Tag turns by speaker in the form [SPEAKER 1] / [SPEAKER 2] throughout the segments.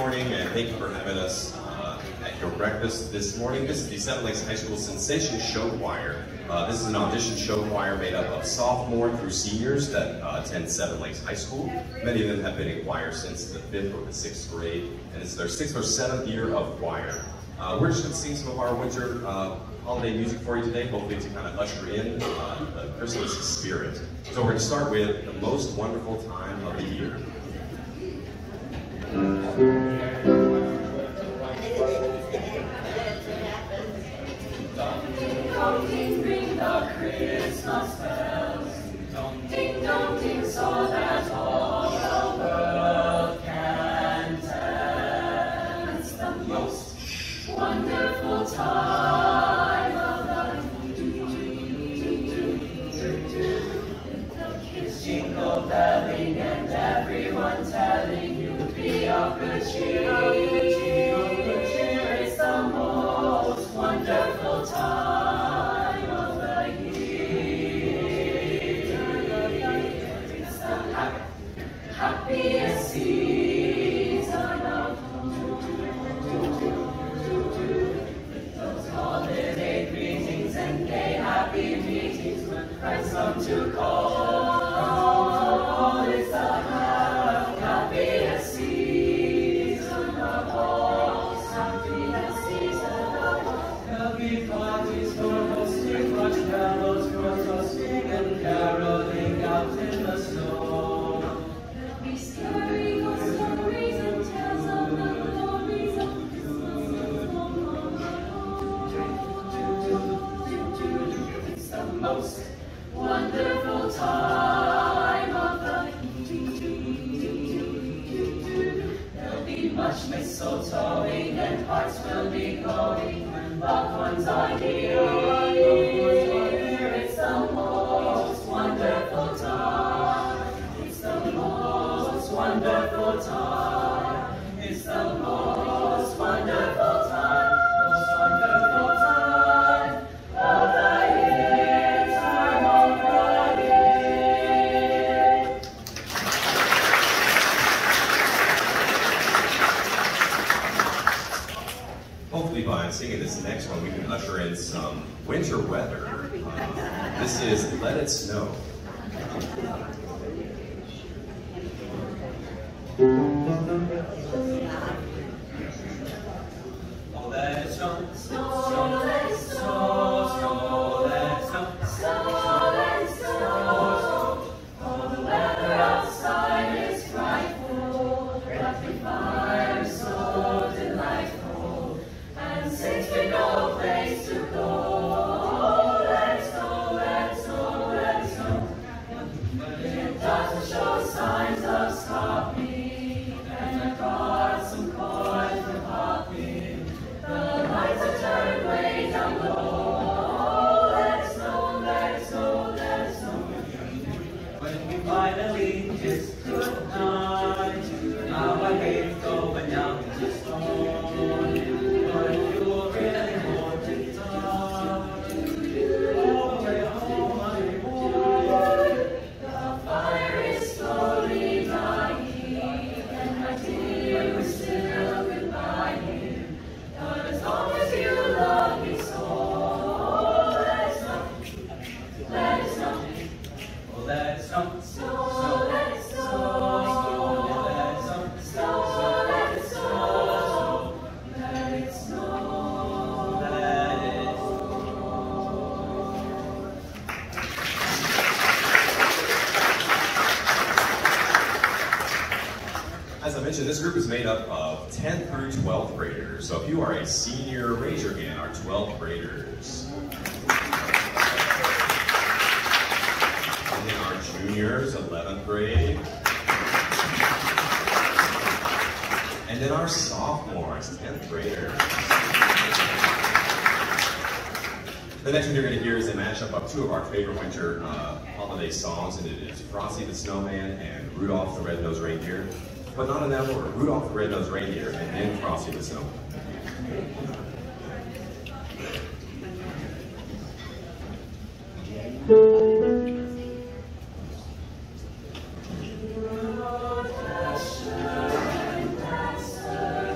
[SPEAKER 1] morning, and thank you for having us at your breakfast this morning. This is the Seven Lakes High School Sensation Show Choir. This is an audition show choir made up of sophomore through seniors that attend Seven Lakes High School. Many of them have been in choir since the 5th or the 6th grade, and it's their 6th or 7th year of choir. We're just going to sing some of our winter holiday music for you today, hopefully to kind of usher in the Christmas spirit. So we're going to start with The Most Wonderful Time of the Year.
[SPEAKER 2] Ding, ring the Christmas bells. Ding dong ding, so that all the world can tell. It's the most wonderful time of the year. The kids jingle belling and everyone telling you be of good cheer. It's the most wonderful time of the year. It's the happiest season of those holiday greetings and gay happy meetings when friends come to call. It's the happiest season of all. Happiest season of all. There'll be parties for hosting, much carols for toasting, and caroling out in the snow. There'll be scary ghost stories and tales of the glories of Christmas. It's the most wonderful time of the year. There'll be much mistletoeing and hearts will be glowing when loved ones are here. It's the most wonderful time. It's the most wonderful time. It's the most wonderful time. Most wonderful time of the year. Time of the year.
[SPEAKER 1] Hopefully by singing this next one, we can usher in some winter weather. This is Let It Snow.
[SPEAKER 2] Oh, let it snow, snow, let it snow, snow, let it snow, snow, let it snow. Oh, the weather outside is frightful, but the fire is so delightful, and since we've no place to go, let it snow, let it snow, let it snow. It doesn't show signs of stopping, and I brought some corn for popping. The lights are turned way down low. Let it snow, let it snow, let it snow. When we finally kiss goodnight, now I hate going out to storm. But you'll really hold it tight. All the way home, my boy. The fire is slowly dying, and my dear, we're still goodbying. But as long as you love me so, let it snow, let it snow. Oh, let it snow, snow, let it snow, let it snow, snow, let it snow, let it snow, let it snow.
[SPEAKER 1] As I mentioned, this group is made up of 10th through 12th graders. So if you are a senior, raise your hand, our 12th graders. And then our juniors, 11th grade. And then our sophomores, 10th graders. The next one you're going to hear is a mashup of two of our favorite winter holiday songs, and it is Frosty the Snowman and Rudolph the Red-Nosed Reindeer. But not in that order. Rudolph the Red-Nosed Reindeer and then Frosty the Snowman.
[SPEAKER 2] Dasher and Dancer,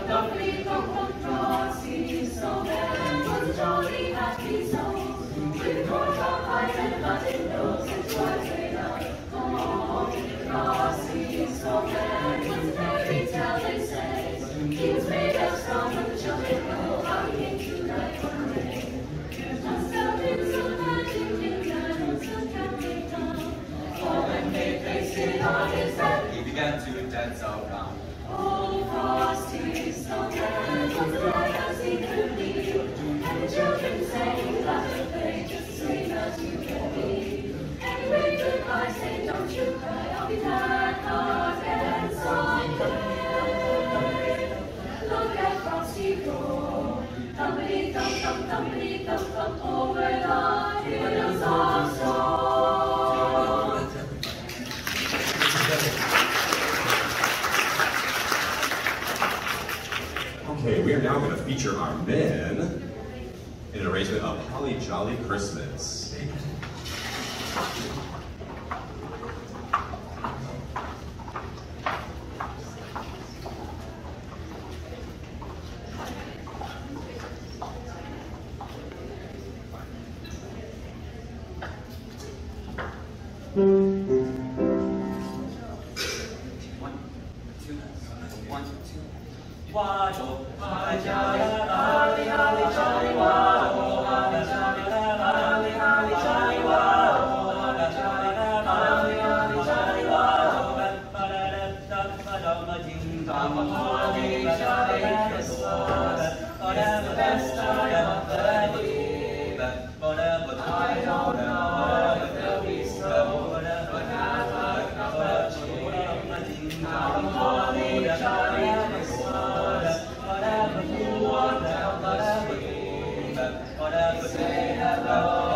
[SPEAKER 2] He began to dance around.
[SPEAKER 3] Oh, frosty snowman, was bright as he could be, and the children sang, laughed and played, just as sweet as you can be. Anyway, goodbye, say, don't you cry, I'll be back again someday. Look at Frosty go, thumpity thump, over the hills of snow.
[SPEAKER 1] Okay, we are now going to feature our men in an arrangement of Holly Jolly Christmas.
[SPEAKER 2] Waddle, holly jolly, holly jolly, waddle, holly jolly, jolly, waddle, holly jolly, waddle, ba-da-da-da-ba-dum-a-ding dong, holly jolly Christmas, it's the best time of the year. I don't know if there'll be snow, but have a cup of cheer. Dong, holly jolly Christmas. Whatever you want, say hello.